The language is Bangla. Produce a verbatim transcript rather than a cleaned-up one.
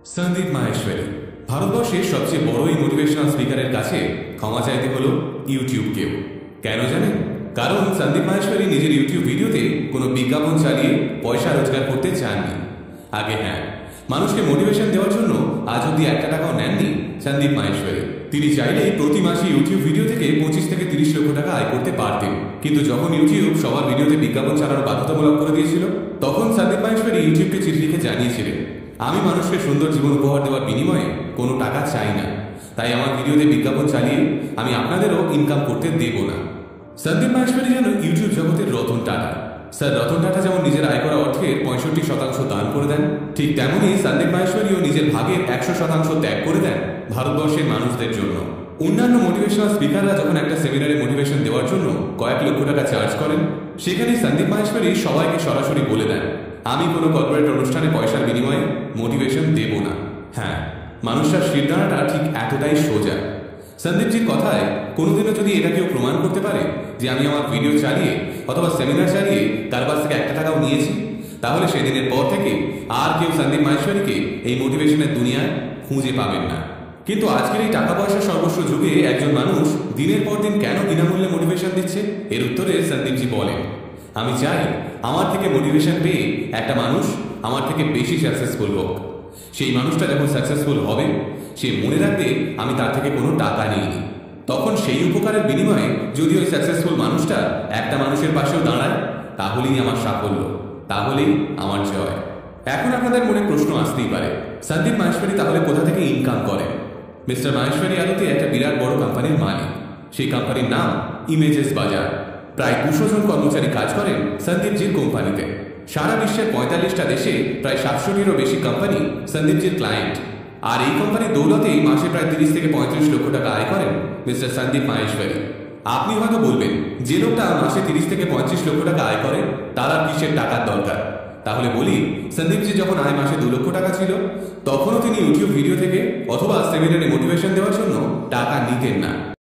সন্দীপ মাহেশ্বরী ভারতবর্ষের সবচেয়ে বড় এই মোটিভেশনাল স্পিকারের কাছে ক্ষমা চাইতে হলো ইউটিউবকেও। কেন জানেন? কারণ সন্দীপ মাহেশ্বরী নিজের ইউটিউব ভিডিওতে কোনো বিজ্ঞাপন চালিয়ে পয়সা রোজগার করতে চাননি। আগে হ্যাঁ, মানুষকে মোটিভেশন দেওয়ার জন্য আজ অব্দি একটা টাকাও নেননি সন্দীপ মাহেশ্বরী। তিনি চাইলেই প্রতি মাসে ইউটিউব ভিডিও থেকে পঁচিশ থেকে তিরিশ লক্ষ টাকা আয় করতে পারতেন, কিন্তু যখন ইউটিউব সবার ভিডিওতে বিজ্ঞাপন চালানো বাধ্যতামূলক করে দিয়েছিল, তখন সন্দীপ মাহেশ্বরী ইউটিউবকে চিঠি লিখে জানিয়েছিলেন, আমি মানুষকে সুন্দর জীবন উপহার দেওয়ার বিনিময়ে কোনো টাকা চাই না, তাই আমার ভিডিওতে বিজ্ঞাপন চালিয়ে আমি আপনাদেরও ইনকাম করতে দেব না। সন্দীপ মাহেশ্বরী যেন ইউটিউব জগতের রতন টাটা। স্যার রতন টাটা যেমন নিজের আয় করা অর্থের পঁয়ষট্টি শতাংশ দান করে দেন, ঠিক তেমনই সন্দীপ মাহেশ্বরীও নিজের ভাগের একশো শতাংশ ত্যাগ করে দেন ভারতবর্ষের মানুষদের জন্য। অন্যান্য মোটিভেশনাল স্পিকাররা যখন একটা সেমিনারে মোটিভেশন দেওয়ার জন্য কয়েক লক্ষ টাকা চার্জ করেন, সেখানে সন্দীপ মাহেশ্বরী সবাইকে সরাসরি বলে দেন, আমি কোনো কর্পোরেট অনুষ্ঠানে পয়সার বিনিময়ে মোটিভেশন দেব না। হ্যাঁ, মানুষটার শিরদাঁড়াটা ঠিক এতটাই সোজা। সন্দীপজির কথায় কোনোদিনও যদি এটা কেউ প্রমাণ করতে পারে যে আমি আমার ভিডিও চালিয়ে অথবা সেমিনার চালিয়ে তার কাছ থেকে একটা টাকাও নিয়েছি, তাহলে সেদিনের পর থেকে আর কেউ সন্দীপ মাহেশ্বরীকে এই মোটিভেশনের দুনিয়ায় খুঁজে পাবেন না। কিন্তু আজকের এই টাকা পয়সা সর্বস্ব যুগে একজন মানুষ দিনের পর দিন কেন বিনামূল্যে মোটিভেশন দিচ্ছে, এর উত্তরে সন্দীপজি বলেন, আমি চাই আমার থেকে মোটিভেশন পেয়ে একটা মানুষ আমার থেকে বেশি সাকসেসফুল হোক। সেই মানুষটা যখন সাকসেসফুল হবে, সে মনে রাখবে আমি তার থেকে কোনো টাকা নিইনি। তখন সেই উপকারের বিনিময়ে যদি ওই সাকসেসফুল মানুষটা একটা মানুষের পাশেও দাঁড়ায়, তাহলেই আমার সাফল্য, তাহলেই আমার জয়। এখন আপনাদের মনে প্রশ্ন আসতেই পারে, সন্দীপ মাহেশ্বরী তাহলে কোথা থেকে ইনকাম করেন? মিস্টার মাহেশ্বরী আলোতে একটা বিরাট বড় কোম্পানির মালিক। সেই কোম্পানির নাম ইমেজেস বাজার। প্রায় দুশো জন কর্মচারী কাজ করেন সন্দীপজির কোম্পানিতে। সারা বিশ্বের পঁয়তাল্লিশটা দেশে প্রায় সাতশোটিরও বেশি কোম্পানি সন্দীপজির ক্লায়েন্ট। আর এই কোম্পানির দৌলতেই মাসে প্রায় তিরিশ থেকে পঁয়ত্রিশ লক্ষ টাকা আয় করেন মিস্টার সন্দীপ মাহেশ্বরী। আপনি হয়তো বলবেন, যে লোকটা মাসে তিরিশ থেকে পঁয়ত্রিশ লক্ষ টাকা আয় করেন, তার আর কিসের টাকার দরকার? তাহলে বলি, সন্দীপজি যখন আয় মাসে দু লক্ষ টাকা ছিল, তখনও তিনি ইউটিউব ভিডিও থেকে অথবা সেমিনারে মোটিভেশন দেওয়ার জন্য টাকা নিতেন না।